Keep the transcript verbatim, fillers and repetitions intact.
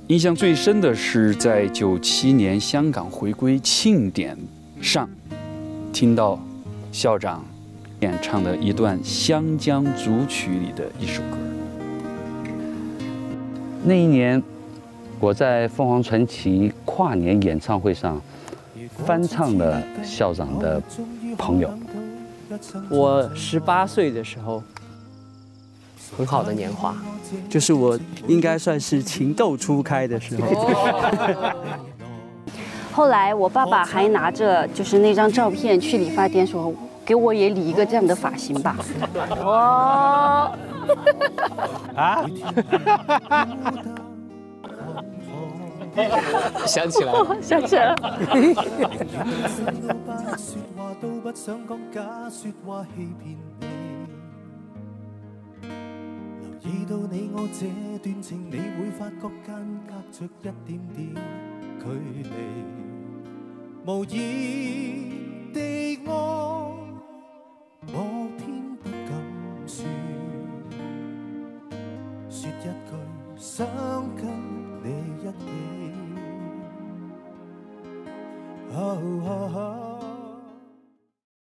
印象最深的是在九七年香港回归庆典上，听到校长演唱的一段《湘江组曲》里的一首歌。那一年，我在凤凰传奇跨年演唱会上翻唱了校长的《朋友》。 我十八岁的时候，很好的年华，就是我应该算是情窦初开的时候。 后来我爸爸还拿着就是那张照片去理发店说，给我也理一个这样的发型吧。哦， 啊，想起来了， 想起来了。 留意到你我這段情，你會發覺間隔着一點點距離，無意地愛，我偏不敢說，說一句想跟你一起。Oh, oh, oh.